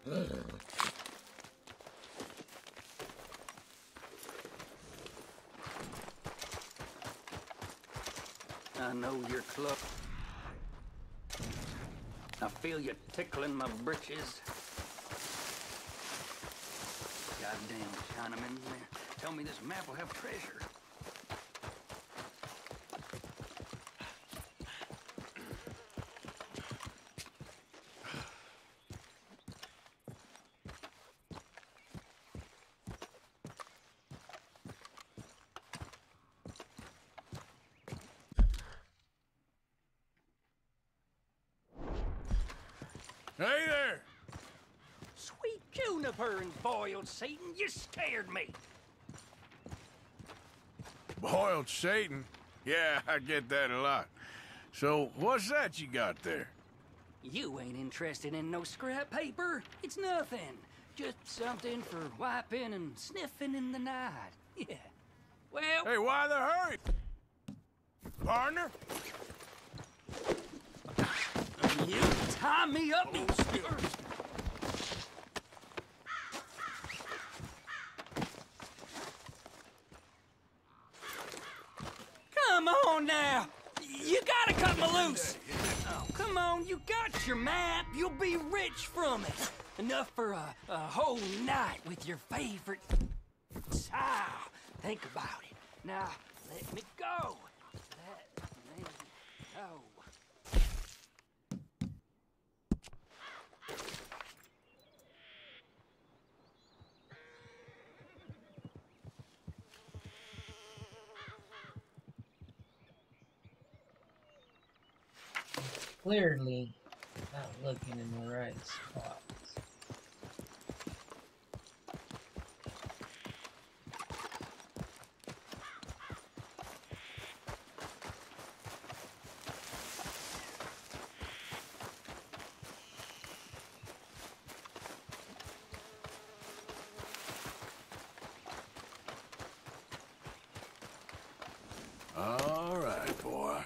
I know you're close. I feel you tickling my britches. Goddamn Chinaman. Tell me this map will have treasure. Hey there! Sweet juniper and boiled Satan, you scared me. Boiled Satan? Yeah, I get that a lot. So, what's that you got there? You ain't interested in no scrap paper. It's nothing. Just something for wiping and sniffing in the night. Yeah. Well... Hey, why the hurry? Partner? You tie me up, you still. Come on now! You gotta cut me loose! Oh, come on, you got your map. You'll be rich from it. Enough for a whole night with your favorite... Ah, think about it. Now, let me go. Let me go. Clearly not looking in the right spot. All right, boy.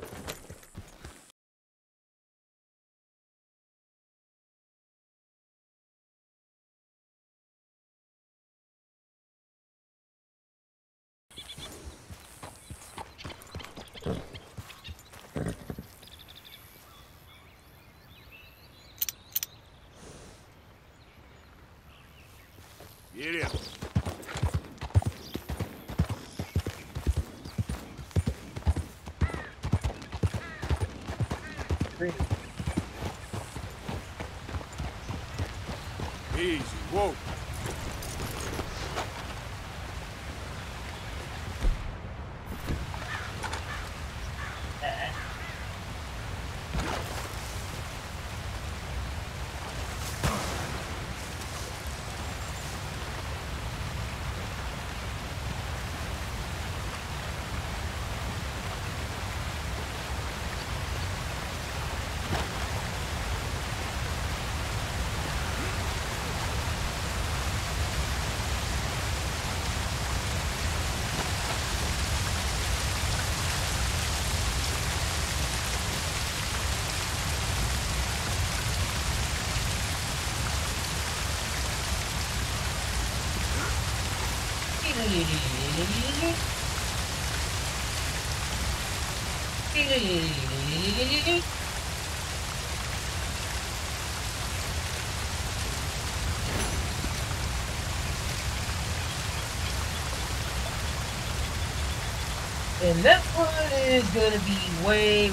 Get him. Easy, whoa. And that one is gonna be way.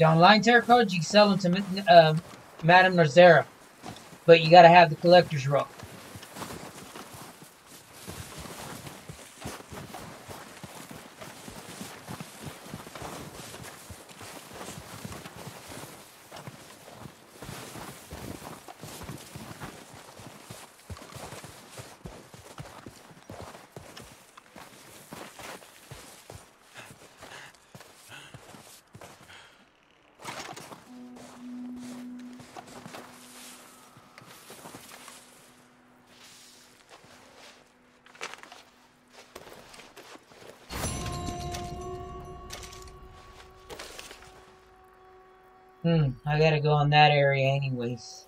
The online tarot cards, you can sell them to Madame Nazera, but you gotta have the collector's roll. I gotta go in that area anyways.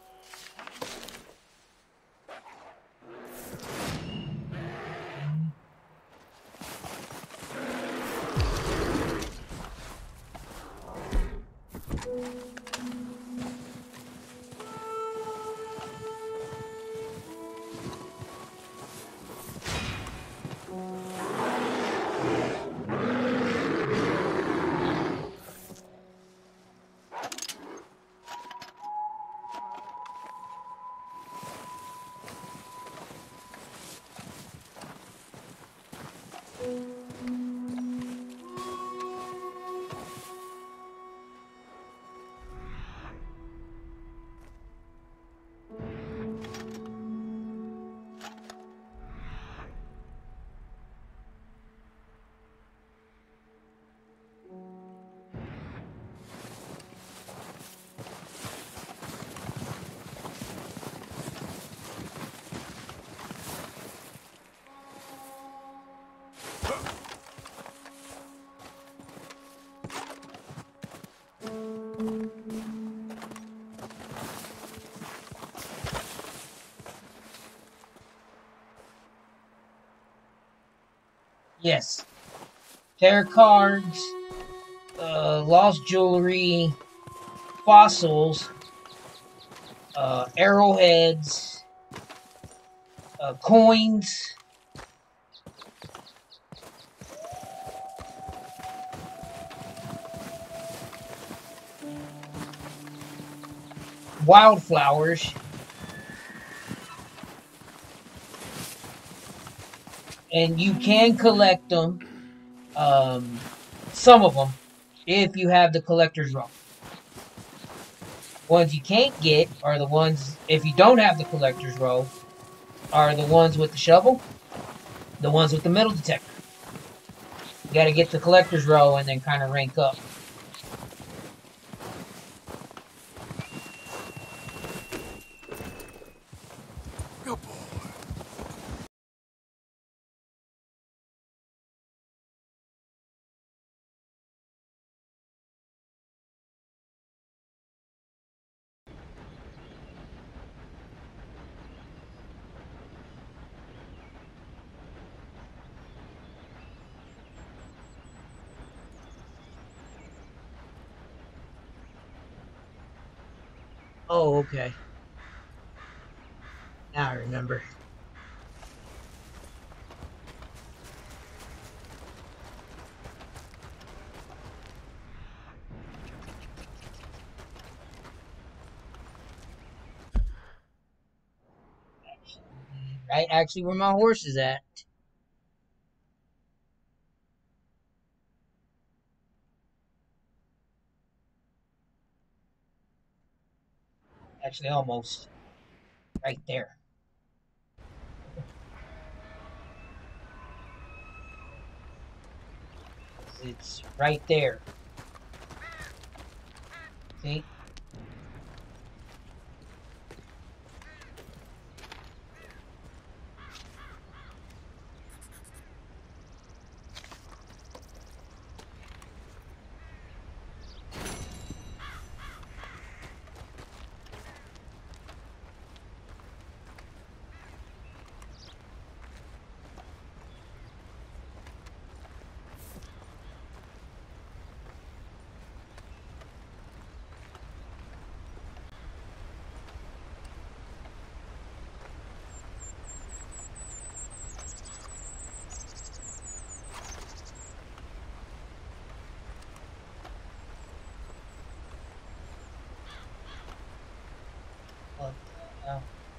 Yes. Tarot cards, lost jewelry, fossils, arrowheads, coins, wildflowers, and you can collect them, some of them, if you have the collector's roll. Ones you can't get are the ones, if you don't have the collector's roll, are the ones with the shovel, the ones with the metal detector. You gotta get the collector's roll and then kind of rank up. Good boy. Oh, okay. Now I remember. Right, actually, where my horse is at. Actually, almost. Right there. It's right there. See? Oh.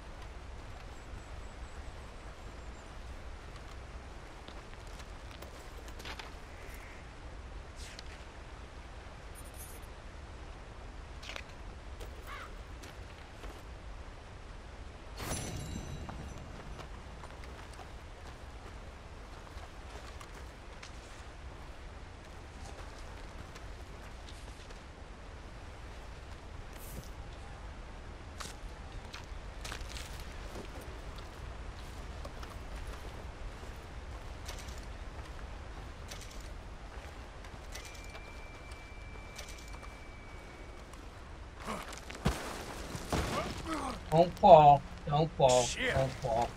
Don't fall. Don't fall. Shit. Don't fall.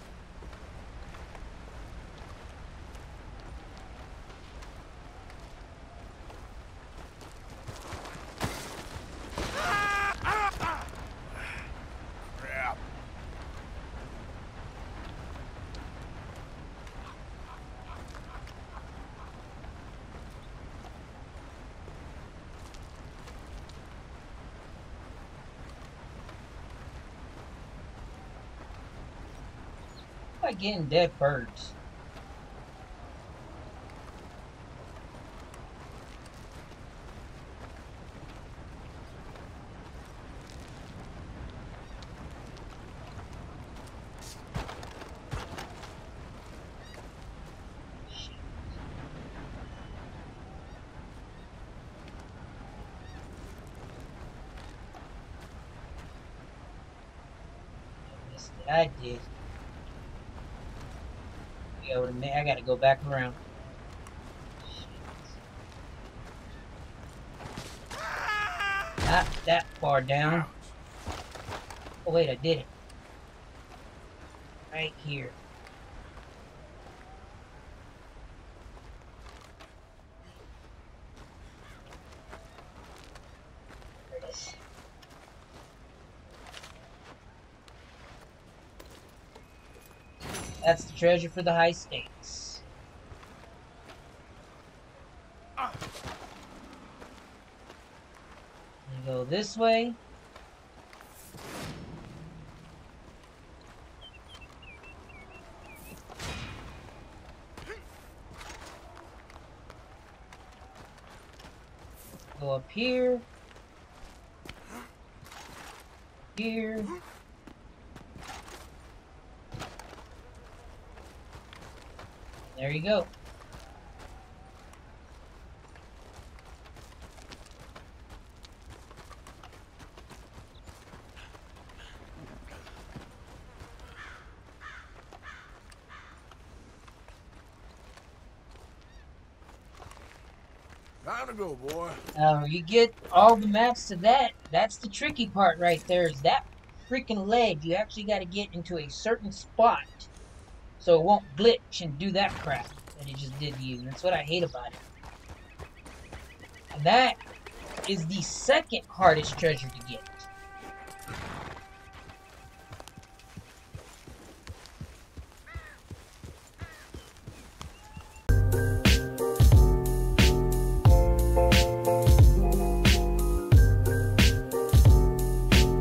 Crap. I'm like getting dead birds. Yes, I did. Yo, I gotta go back around. Not that far down. Oh wait, I did it. Right here. There it is. That's the treasure for the high stakes. You go this way. Go up here. Here. There you go. Time to go, boy. You get all the maps to that. That's the tricky part right there, is that freaking ledge. You actually got to get into a certain spot so it won't glitch and do that crap that it just did to you. That's what I hate about it. And that is the second hardest treasure to get.